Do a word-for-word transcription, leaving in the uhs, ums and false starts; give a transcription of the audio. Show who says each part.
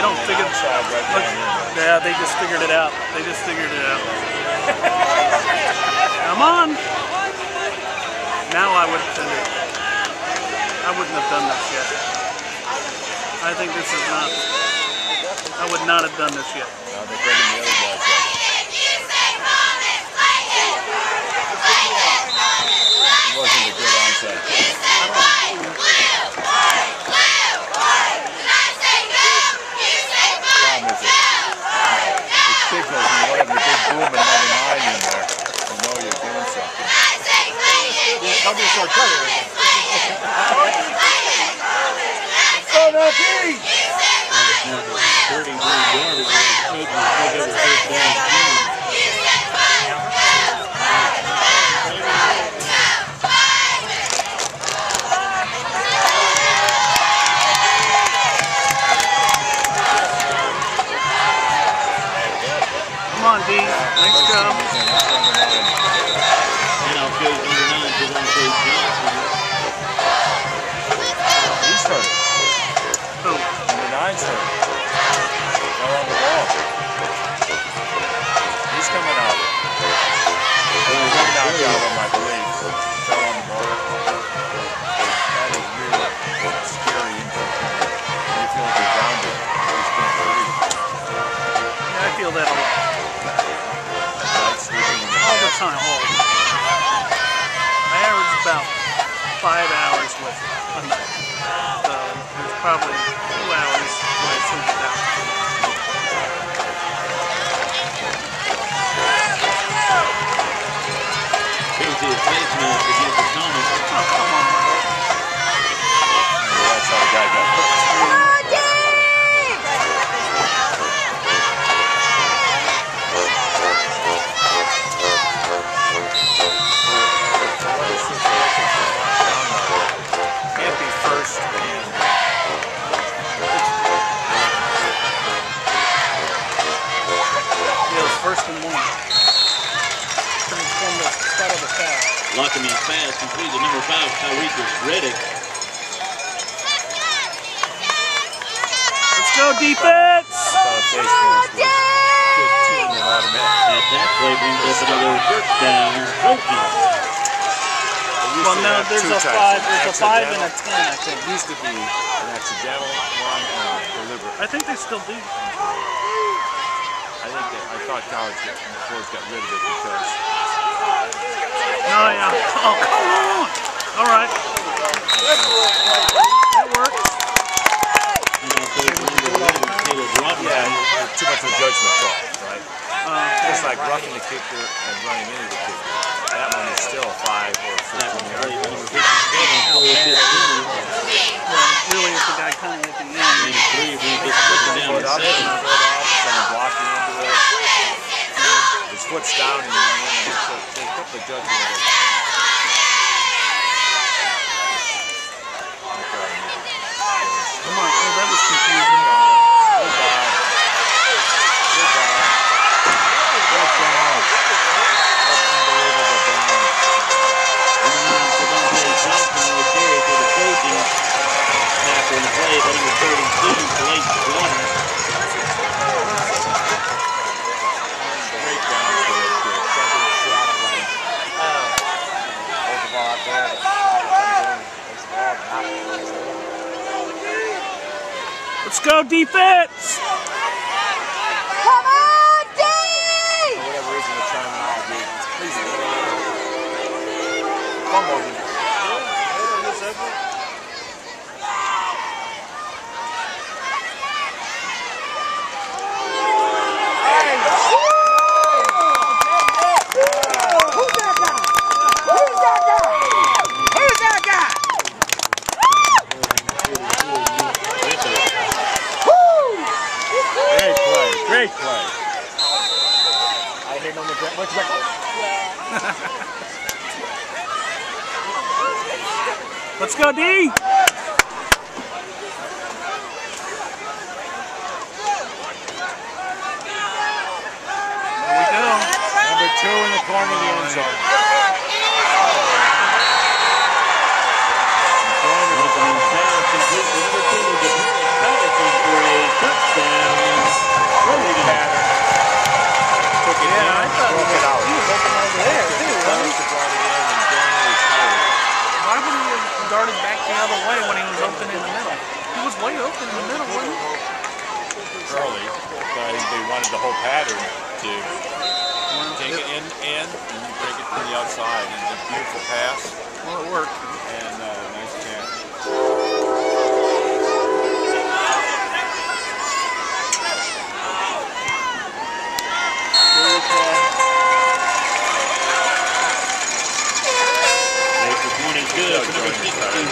Speaker 1: don't figure it out. Yeah, they just figured it out. They just figured it out. Come on. Now I would send it. I wouldn't have done this yet. I think this is not. I would not have done this yet.
Speaker 2: No, they're bringing the other guys up. It wasn't a good onside. Problem is it, it signals when you have the big boom and another nine in there. You know you're doing something.
Speaker 3: Yeah, don't be a short cutter.
Speaker 2: Oh, no, Pete!
Speaker 4: thirty-three Barber was taking the first down.
Speaker 1: Come on, D. Nice job.
Speaker 4: And I'll show you number nine, South Johnston.
Speaker 2: He started.
Speaker 1: Who?
Speaker 2: Number nine started. They're on the ball. He's coming out. He's coming out, got him, I believe. Fell on the ball. That is really scary injury. You feel like you're grounded. You just can't breathe.
Speaker 1: Yeah, I feel that a lot. All the time, all the time. I average about five hours with a night. So there's probably two hours when I sleep it out.
Speaker 4: Here's the attachment against the Comets.
Speaker 1: Oh, come on.
Speaker 2: Yeah, that's how the guy got hurt. Can't be first and
Speaker 1: Yeah, it was first and one. From the start of the foul.
Speaker 4: Locking his pass completed. Number five, Tyrekus Reddick.
Speaker 1: Let's go, defense!
Speaker 2: about face mask was fifteen in automatic.
Speaker 4: That, that play brings up another first down. Trojans.
Speaker 1: Well, no, there's a five, there's a five and a ten, I think.
Speaker 2: It used to be an accidental one and a deliberate.
Speaker 1: I think they still do.
Speaker 2: I think that I thought college got, the Fords got rid of it because.
Speaker 1: No, yeah. Oh, come on! All right. That works.
Speaker 2: Yeah, too much of a judgment call, right?
Speaker 1: Uh,
Speaker 2: Just like roughing the kicker and running into the kicker. That one is still a five or a fifteen yard.
Speaker 1: Really, it's the guy coming at the end.
Speaker 2: Foot up, foot off, someone blocking into it. His foot's down and you run in and so they put the judgment of it.
Speaker 1: Come on, oh, that was confusing.
Speaker 2: Goodbye. Goodbye. Good job. That's unbelievable damage.
Speaker 4: Johnson will carry for the Trojans after the play by number thirty-two, Clayton Comets.
Speaker 2: Great down for this kid. Something to see out of lane. There's the ball out there. There's the ball out.
Speaker 1: Let's go, defense!
Speaker 3: Come on, D!
Speaker 2: For whatever reason, the terminology is pleasing. Fumble. Great play. I hit on the ground. What's that?
Speaker 1: Let's go, D! Here we go.
Speaker 2: Number two in the corner of the end zone.
Speaker 4: Number two, for a touchdown.
Speaker 1: started back the other way when he was open in the middle. He was way open in the middle, wasn't he?
Speaker 2: Early, but I think they wanted the whole pattern to
Speaker 1: Well,
Speaker 2: take it in, in, and you break it to the outside. And it's a beautiful pass.
Speaker 1: Well, it worked.
Speaker 2: And uh,